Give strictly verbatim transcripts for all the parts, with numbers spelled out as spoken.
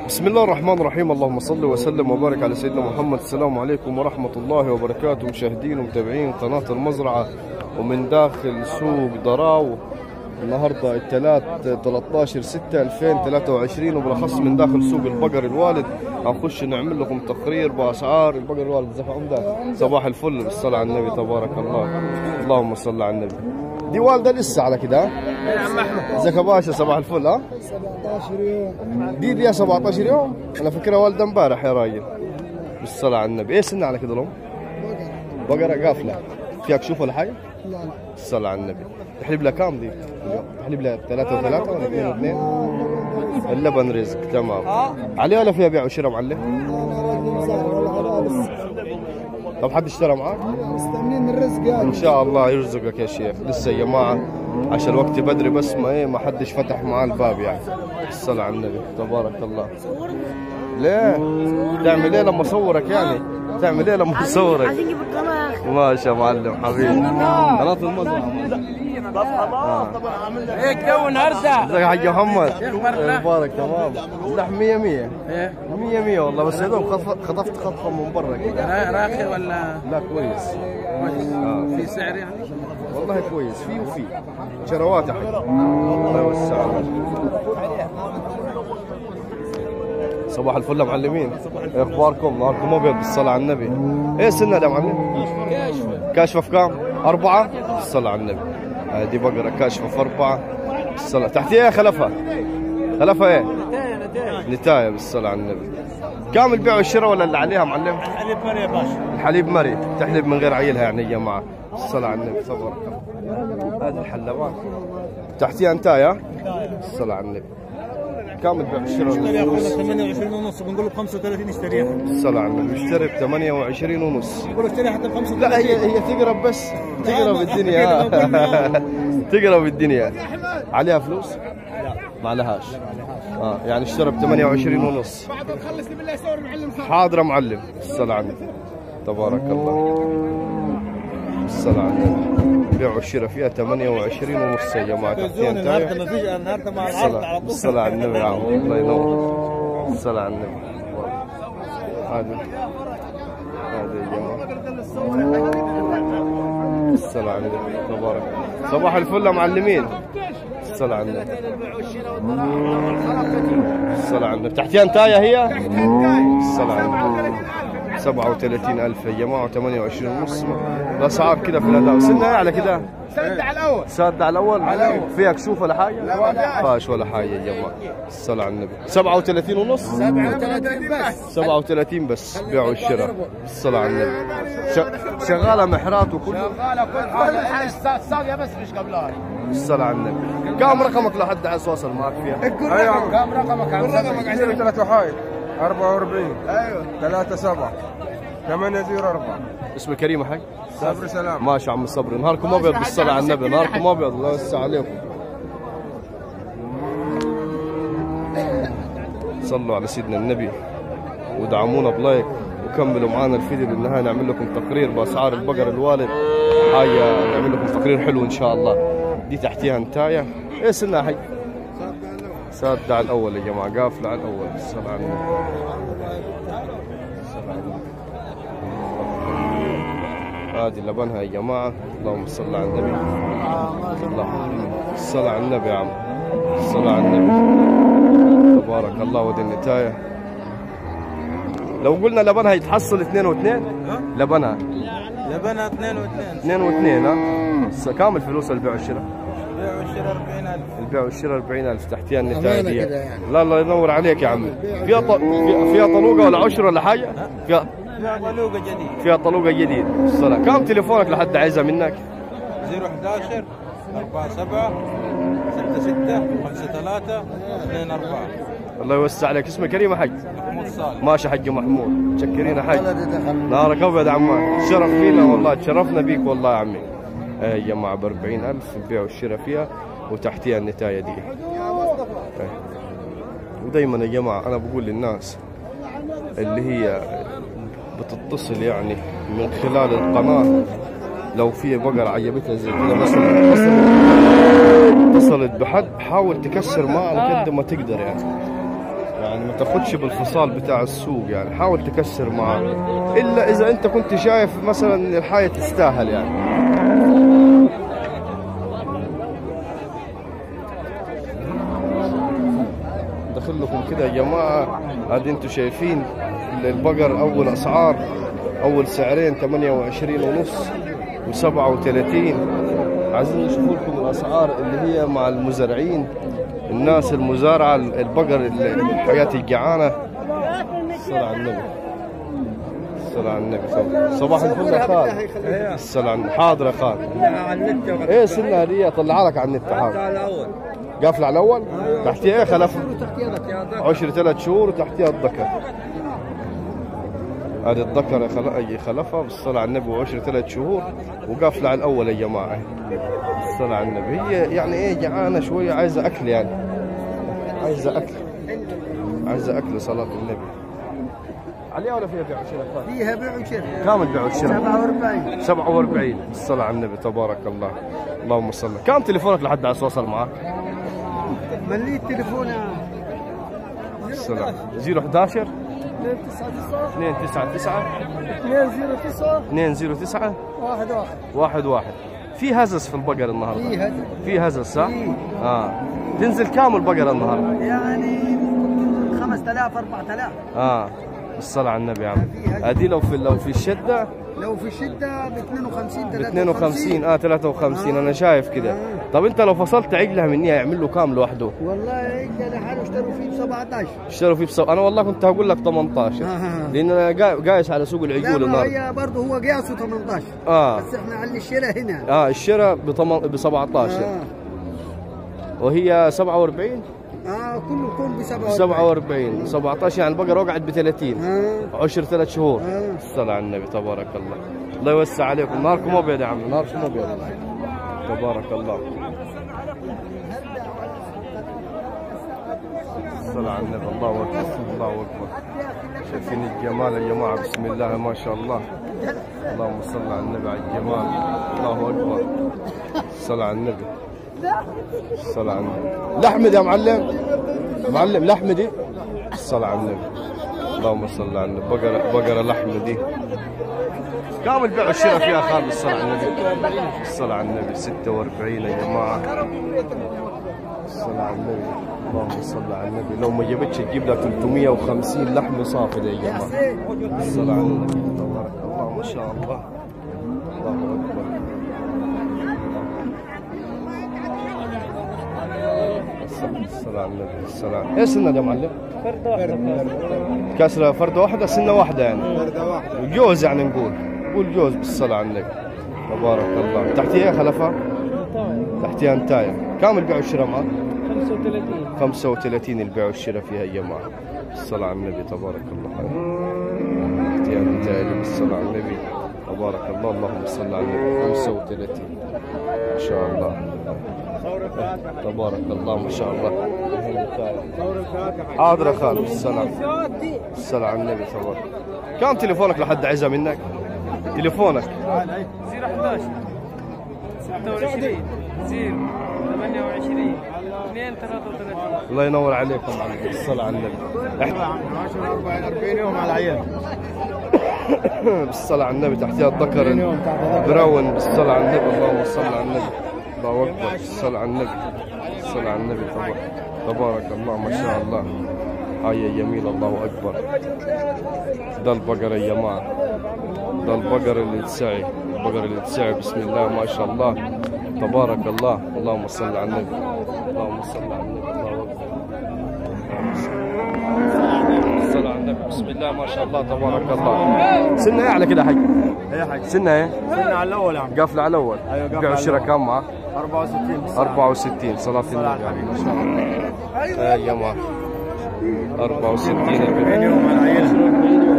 بسم الله الرحمن الرحيم. اللهم صل وسلم وبارك على سيدنا محمد. السلام عليكم ورحمة الله وبركاته، مشاهدين ومتابعين قناة المزرعة ومن داخل سوق ضراو. النهارده الثلاث ثلاثة عشر ستة ألفين وثلاثة وعشرين، وبالاخص من داخل سوق البقر الوالد. هنخش نعمل لكم تقرير باسعار البقر الوالد. ازيك يا عمده؟ صباح الفل، بالصلاة على النبي تبارك الله. اللهم صل على النبي. دي والده لسه على كده؟ يا عم احمد. ازيك يا باشا؟ صباح الفل. ها سبعطعش يوم. دي دي سبعة عشر يوم. انا فكرها والده امبارح يا راجل. بالصلاة على النبي. ايه سنة على كده الام؟ بقرة قافلة. فيها كشوف ولا حاجة؟ لا لا. الصلاة على النبي. تحلب لها كام دي؟ تحلب لها ثلاثة وثلاثة ولا اثنين واثنين؟ اللبن رزق. تمام. عليه ولا فيها بيع وشراء معلم؟ طب حد اشترى معاك؟ مستنين الرزق يعني. ان شاء الله يرزقك يا شيخ. لسه يا جماعة عشان الوقت بدري، بس ما ايه ما حدش فتح معاه الباب يعني. الصلاة على النبي تبارك الله. ليه؟ تعمل ايه لما اصورك يعني؟ تعمل ايه لما اصورك؟ عايزين نجيب القناة. ماشي يا معلم حبيبي. قناة المزرعة. طب خلاص. طب اعمل لك ايه الجو النهارده؟ ازيك يا حاج محمد؟ اخبارك؟ تمام. اللحم مية مية. ايه؟ مية مية والله، بس يا دوب خطف- خطفت خطفة من برا كده. راخي ولا لا كويس. آه. في سعر يعني؟ والله كويس، في وفي شروات يا حاج. الله يوسع عليك. صباح الفل يا معلمين. ايه اخباركم؟ نهاركم ابيض بالصلاة على النبي. ايه سنة يا معلم؟ كاشفه. كاشفة في كام؟ أربعة؟ بالصلاة على النبي. هذه بقرة كاشفة في أربعة. بالصلاة. تحتيها خلفها. خلفها ايه؟ نتاية. بالصلاة على النبي. كام البيع والشراء ولا اللي عليها معلم؟ حليب مري يا باشا. الحليب مري، تحلب من غير عيلها يعني يا جماعة. الصلاة على النبي تبارك الله. هذه الحلبات. تحتيها انتاية. الصلاة على النبي. كم البيع والشراء؟ اشتري اخونا ثمانية وعشرين ونص، بنقول له ب خمسة وثلاثين اشتريها. الصلاة على النبي. اشتري ب ثمانية وعشرين ونص. بقول اشتري حتى ب خمسة وثلاثين. لا هي هي تقرب، بس تقرب الدنيا. تقرب الدنيا. عليها فلوس؟ ما عليهاش. اه يعني اشترى ب ثمانية وعشرين ونص. بعد ما تخلص لي بالله صور معلم. حاضر يا معلم. الصلاة على النبي تبارك الله. الصلاة على النبي. البيع والشراء فيها ثمانية وعشرين ونص يا جماعة. تحتين النهارده ما فيش، النهارده مع العرض على طول. الصلاة على النبي يا عم. الله ينور. الصلاة على النبي. هذا هذا يا جماعة. الصلاة على النبي تبارك. صباح الفل يا معلمين. الصلاة على النبي. الصلاة على النبي. تحتها انتاية هي؟ الصلاة على النبي. سبعة وثلاثين ألف يا جماعة وثمانية وعشرين ونص. الأسعار كده في الأداء. سنة على كده؟ سد على الاول. ساد على الأول؟ على الأول. فيها كشوف ولا حاجة؟ لا ما فيهاش ولا حاجة يا جماعة. الصلاة على النبي. سبعة وثلاثين ونص؟ سبعة وثلاثين بس. سبعة وثلاثين بس بيع والشراء. الصلاة على النبي. ش- شغالة محرات وكله. شغاله كل حاجه. الصاغيه بس مش قبلها. الصلاة على النبي. كم رقمك لحد عايز يتواصل معك فيها؟ ايوه كم رقمك؟ عم رقمك عشان ثلاث وحايد أربعة وأربعين ايوه ثلاثة سبعة ثمانية زيرو أربعة. اسمك كريم يا حاج؟ صبري سلام. ماشي يا عم صبري. نهاركم ابيض بالصلاة على النبي. نهاركم ابيض. الله يوسع عليكم. صلوا على سيدنا النبي ودعمونا بلايك وكملوا معانا الفيديو للنهاية. نعمل لكم تقرير باسعار البقر الوالد. حاجة نعمل لكم تقرير حلو ان شاء الله. دي تحتيها انتاية. ايه سنها يا حي؟ ساد على الاول يا جماعة. قافلة على الاول. الصلاة على النبي. هذه لبنها يا جماعة. اللهم صل على النبي. اللهم الصلاة على النبي يا عم. الصلاة على النبي تبارك الله. ودي النتاية. لو قلنا لبنها يتحصل اثنين واثنين؟ لبنها لبنها اثنين واثنين. اثنين واثنين. ها كامل فلوس البيع والشراء؟ بيع والشراء أربعين ألف. البيع والشراء أربعين ألف. تحتيها النتاية دي. لا الله ينور عليك يا عمي. فيها ط... في- فيها طلوقة ولا عشر ولا حاجة؟ فيها فيها طلوقة جديد. فيها طلوقة جديد. الصلاة. كم تليفونك لحد عايزها منك؟ زيرو أحد عشر أربعة سبعة ستة ستة خمسة ثلاثة اثنين أربعة. الله يوسع عليك. اسمك كريم يا حاج؟ محمود صالح. ماشي حج محمود. متشكرين يا حج. نهارك ابيض يا عمان. شرف فينا والله. تشرفنا بيك والله يا عمي. ايه يا جماعه ب أربعين ألف البيع والشراء فيها وتحتيها النتايه دي. ايه. ودايما يا جماعه انا بقول للناس اللي هي بتتصل يعني من خلال القناه، لو في بقرة عجبتها زي كذا مثلا اتصلت بحد، حاول تكسر معه قد ما تقدر يعني. يعني ما تاخدش بالفصال بتاع السوق، يعني حاول تكسر معاه، الا اذا انت كنت شايف مثلا ان الحاجه تستاهل يعني. دخل لكم كده يا جماعه، ادي انتم شايفين البقر اول اسعار، اول سعرين ثمانية وعشرين ونص وسبعة وثلاثين. عايزين نشوف لكم الاسعار اللي هي مع المزارعين، الناس المزارعه، البقر الحياه الجعانه. الصلاة على النبي، الصلاة على النبي. صباح الفل يا خالد. الصلاة على النبي. حاضر يا خالد. على النت. ايه سنة هدية طلعها لك على النت. حاضر. الاول قافله على الاول، تحتيها ايه خلف؟ عشر ثلاث شهور وتحتيها الذكر. هذه الذكر خلفها بالصلاة على النبي، وعشر ثلاث شهور وقافله على الاول يا جماعه. بالصلاة على النبي. هي يعني ايه جعانه شويه، عايزه اكل يعني، عايزه اكل، عايزه اكل. صلاة النبي. عليها ولا فيها بيع وشراء؟ فيها بيع وشراء. كم البيع والشراء؟ سبعة وأربعين. سبعة وأربعين. بالصلاة على النبي تبارك الله. اللهم صل. كم تليفونك لحد عايز اتواصل معك؟ مليت تليفون السلام. صفر واحد واحد اثنين تسعة تسعة اثنين تسعة تسعة اثنين صفر تسعة اثنين صفر تسعة واحد واحد واحد واحد. في هزس في البقر النهارده؟ في هزس. في هزس صح؟ اه. تنزل كام البقرة النهارده؟ يعني خمسة آلاف أربعة آلاف. اه. الصلاة على النبي يا عم. هذه لو في لو في الشدة، لو في الشدة ب اثنين وخمسين ب اثنين وخمسين. اه ثلاثة وخمسين. آه. انا شايف كده. آه. طب انت لو فصلت عجلها مني يعمل له كام لوحده؟ والله عجله لحاله اشتروا فيه ب سبعطعش. اشتروا فيه بسبعة. انا والله كنت هقول لك ثمانية عشر. آه. لان انا قايس على سوق العجول النهارده. هي برضه هو قياسه ثمانية عشر. اه. بس احنا على الشراء هنا. اه الشراء ب سبعطعش. آه. وهي سبعة وأربعين. اه كله كون ب سبعة وأربعين. سبعطعش يعني البقرة وقعت ب ثلاثين. آه. عشر ثلاث شهور. آه. الصلاة على النبي تبارك الله. الله يوسع عليكم. نهاركم ابيض يا عم، نهاركم ابيض. تبارك الله. الصلاة على النبي. الله اكبر، الله اكبر. شايفين الجمال يا جماعة؟ بسم الله ما شاء الله. اللهم صل على النبي على الجمال. الله اكبر. الصلاة على النبي. الصلاة على النبي. لحمة يا معلم، معلم لحمة دي. الصلاة على النبي. اللهم صل على النبي. بقرة بقرة لحمة دي. كم البيع والشراء فيها خالد؟ الصلاة على النبي. الصلاة على النبي. ستة وأربعين يا جماعة. الصلاة على النبي. اللهم صل على النبي. لو ما جابتش تجيب لها ثلاثمية وخمسين لحمة صافي يا جماعة. الصلاة على النبي تبارك الله ما شاء الله. الله أكبر. الصلاة على النبي. السلام. ايه سنة يا معلم؟ فرد واحدة. كسرة فردة واحدة، سنة واحدة يعني. فردة واحدة. جوز يعني نقول. نقول جوز. بالصلاة على النبي. تبارك الله. تحتيها خلفها؟ تحتيها انتاية. كم البيع والشراء معك؟ خمسة وثلاثين. خمسة وثلاثين البيع والشراء فيها يا جماعة. الصلاة على النبي تبارك الله. تحتيها انتاية. بالصلاة على النبي تبارك الله. اللهم صل على النبي. خمسة وثلاثين ما شاء الله. تبارك الله ما شاء الله. حاضر يا خالد. السلام. السلام على النبي تبارك. كم تليفونك لحد عايزها منك؟ تليفونك صفر واحد واحد ستة وعشرين صفر ثمانية وعشرين اثنين ثلاثة وثلاثين. الله ينور عليكم على الصلاة على النبي. أربعين يوم على العيال. بالصلاة على النبي. تحتها الذكر براون. بالصلاة على النبي. اللهم صل على النبي. الله أكبر. بالصلاة على النبي. بالصلاة على النبي تبارك. تبارك الله ما شاء الله. هاي جميل. الله أكبر. ده البقرة يا جماعة. ده البقر اللي تسعي. البقر اللي تسعي. بسم الله ما شاء الله. تبارك الله. اللهم صل على النبي. اللهم صل على النبي. الله أكبر. الصلاة على النبي. بسم الله ما شاء الله. تبارك الله. سنة ايه على كده حاج؟ ايه حاج؟ سنة ايه؟ سنة على الأول يا عم. قافلة على الأول. ايوه قافلة. بيع والشراء كم معك؟ أربعة وستين. أربعة وستين. صلاة النبي ما شاء الله. يا جماعة أربعة وستين البيع. يوم على العيال.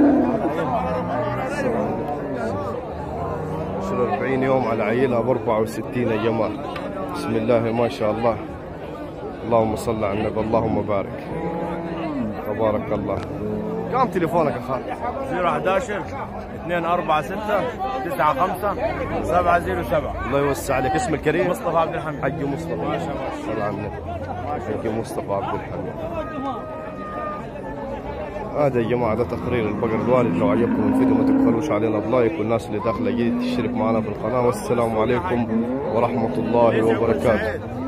أربعين يوم على عيلها ب أربعة وستين يا جماعة. بسم الله ما شاء الله. اللهم صل على النبي. اللهم بارك. تبارك الله. كم تليفونك يا خالد؟ صفر واحد واحد اثنين أربعة ستة تسعة خمسة سبعة صفر سبعة. الله يوسع عليك. اسم الكريم؟ مصطفى عبد الحميد. حج مصطفى. ما شاء الله. صل على النبي. حج مصطفى عبد الحميد. هذا يا جماعة ده تقرير البقر الوالد. لو عجبكم الفيديو ما تبخلوش علينا بلايك، والناس اللي داخلة جديد تشترك معنا في القناة. والسلام عليكم ورحمة الله وبركاته.